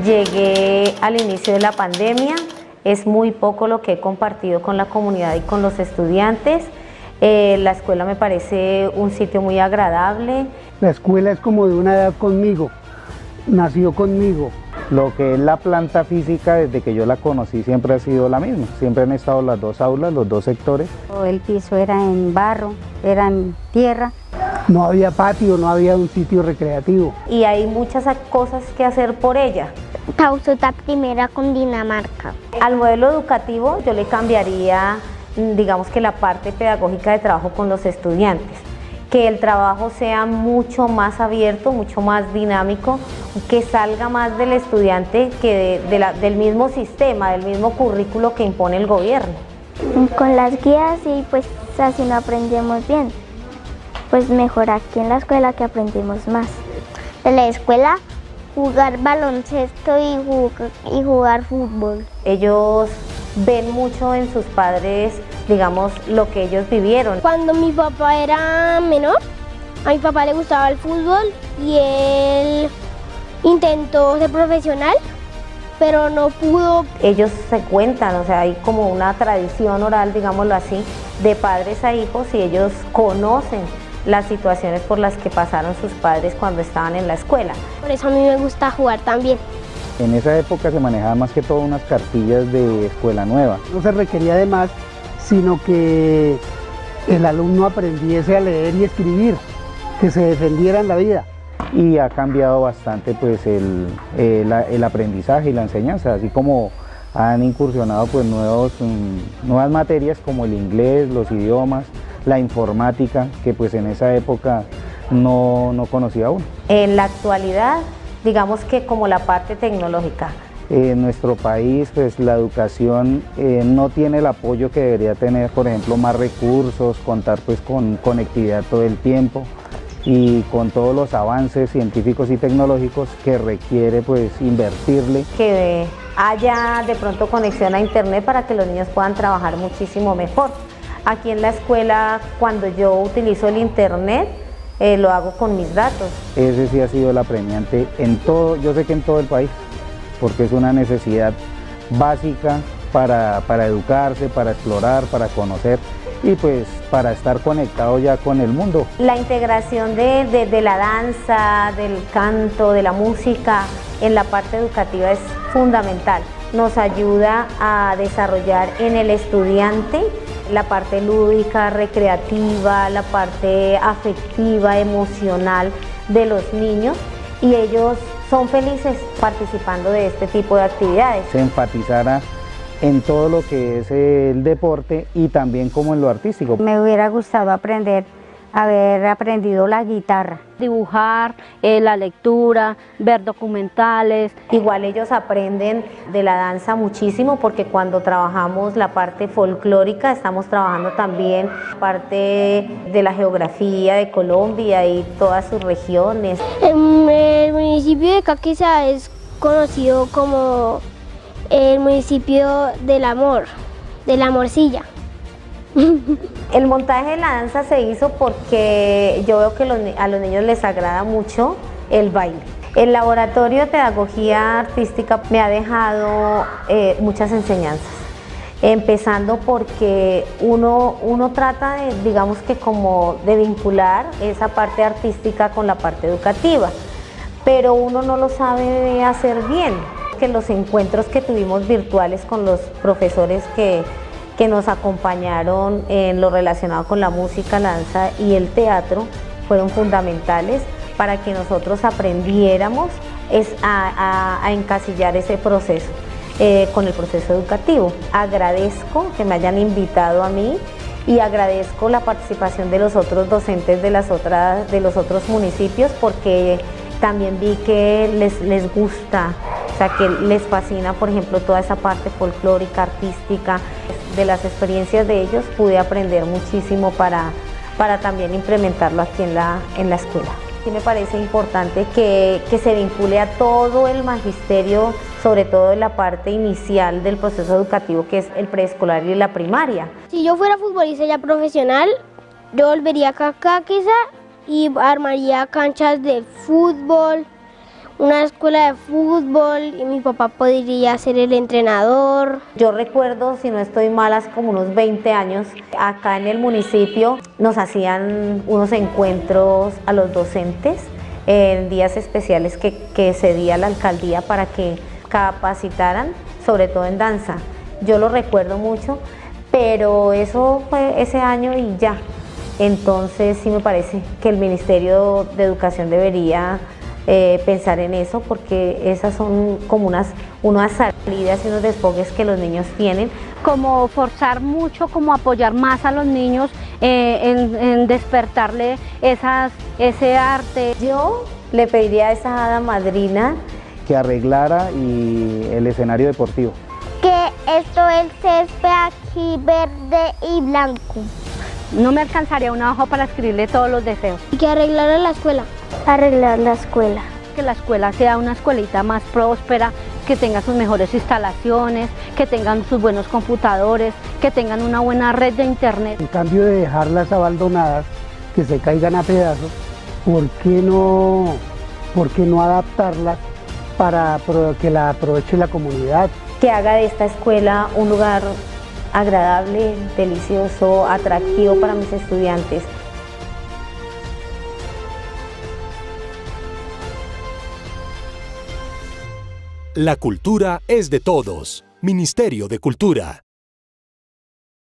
Llegué al inicio de la pandemia, es muy poco lo que he compartido con la comunidad y con los estudiantes. La escuela me parece un sitio muy agradable. La escuela es como de una edad conmigo, nació conmigo. Lo que es la planta física, desde que yo la conocí, siempre ha sido la misma. Siempre han estado las dos aulas, los dos sectores. El piso era en barro, era en tierra. No había patio, no había un sitio recreativo. Y hay muchas cosas que hacer por ella. Pausuta primera con Dinamarca. Al modelo educativo yo le cambiaría, digamos que la parte pedagógica de trabajo con los estudiantes. Que el trabajo sea mucho más abierto, mucho más dinámico, que salga más del estudiante que del mismo sistema, del mismo currículo que impone el gobierno. Con las guías y pues así no aprendemos bien. Pues mejor aquí en la escuela que aprendemos más. En la escuela jugar baloncesto y jugar fútbol. Ellos ven mucho en sus padres, digamos, lo que ellos vivieron. Cuando mi papá era menor, a mi papá le gustaba el fútbol y él intentó ser profesional, pero no pudo. Ellos se cuentan, o sea, hay como una tradición oral, digámoslo así, de padres a hijos y ellos conocen las situaciones por las que pasaron sus padres cuando estaban en la escuela. Por eso a mí me gusta jugar también. En esa época se manejaban más que todo unas cartillas de escuela nueva. No se requería de más, sino que el alumno aprendiese a leer y escribir, que se defendiera en la vida. Y ha cambiado bastante pues el aprendizaje y la enseñanza, así como han incursionado pues nuevas materias como el inglés, los idiomas, la informática, que pues en esa época no conocía uno. En la actualidad, digamos que como la parte tecnológica. En nuestro país pues la educación no tiene el apoyo que debería tener, por ejemplo, más recursos, contar pues con conectividad todo el tiempo y con todos los avances científicos y tecnológicos que requiere pues invertirle. Que haya de pronto conexión a internet para que los niños puedan trabajar muchísimo mejor. Aquí en la escuela, cuando yo utilizo el internet, lo hago con mis datos. Ese sí ha sido el apremiante en todo, yo sé que en todo el país, porque es una necesidad básica para educarse, para explorar, para conocer y pues para estar conectado ya con el mundo. La integración de la danza, del canto, de la música en la parte educativa es fundamental. Nos ayuda a desarrollar en el estudiante la parte lúdica, recreativa, la parte afectiva, emocional de los niños y ellos son felices participando de este tipo de actividades. Se enfatizara en todo lo que es el deporte y también como en lo artístico. Me hubiera gustado haber aprendido la guitarra. Dibujar, la lectura, ver documentales. Igual ellos aprenden de la danza muchísimo porque cuando trabajamos la parte folclórica estamos trabajando también parte de la geografía de Colombia y todas sus regiones. El municipio de Caquisa es conocido como el municipio del amor, de la morcilla. El montaje de la danza se hizo porque yo veo que a los niños les agrada mucho el baile. El laboratorio de pedagogía artística me ha dejado muchas enseñanzas, empezando porque uno trata de, digamos que como de vincular esa parte artística con la parte educativa, pero uno no lo sabe hacer bien. Que los encuentros que tuvimos virtuales con los profesores que nos acompañaron en lo relacionado con la música, la danza y el teatro fueron fundamentales para que nosotros aprendiéramos a encasillar ese proceso con el proceso educativo. Agradezco que me hayan invitado a mí y agradezco la participación de los otros docentes de los otros municipios porque también vi que les gusta, o sea, que les fascina, por ejemplo, toda esa parte folclórica, artística. De las experiencias de ellos pude aprender muchísimo para también implementarlo aquí en la escuela. Sí me parece importante que se vincule a todo el magisterio, sobre todo en la parte inicial del proceso educativo, que es el preescolar y la primaria. Si yo fuera futbolista ya profesional, yo volvería a Caquisa y armaría canchas de fútbol, una escuela de fútbol y mi papá podría ser el entrenador. Yo recuerdo, si no estoy mal, hace como unos 20 años, acá en el municipio nos hacían unos encuentros a los docentes en días especiales que cedía la alcaldía para que capacitaran, sobre todo en danza. Yo lo recuerdo mucho, pero eso fue ese año y ya. Entonces sí me parece que el Ministerio de Educación debería pensar en eso, porque esas son como unas salidas y unos desfogues que los niños tienen. Como forzar mucho, como apoyar más a los niños en despertarle ese arte. Yo le pediría a esa hada madrina que arreglara el escenario deportivo. Que esto el césped aquí verde y blanco. No me alcanzaría una hoja para escribirle todos los deseos. Y que arreglara la escuela. Arreglar la escuela. Que la escuela sea una escuelita más próspera, que tenga sus mejores instalaciones, que tengan sus buenos computadores, que tengan una buena red de internet. En cambio de dejarlas abandonadas, que se caigan a pedazos, ¿por qué no adaptarlas para que la aproveche la comunidad? Que haga de esta escuela un lugar agradable, delicioso, atractivo para mis estudiantes. La cultura es de todos. Ministerio de Cultura.